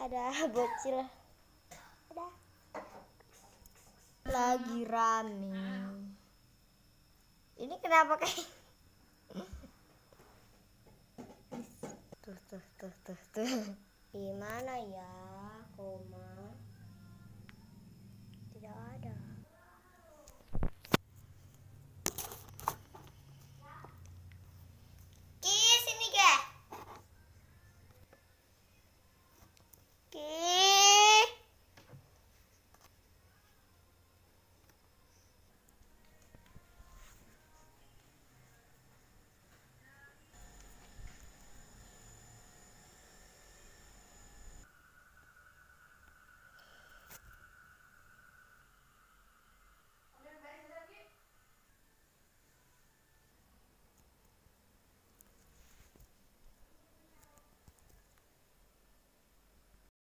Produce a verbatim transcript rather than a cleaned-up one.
ada bocil, ada lagi rame. Ini kenapa kayak tuh tuh tuh tuh tuh gimana ya koma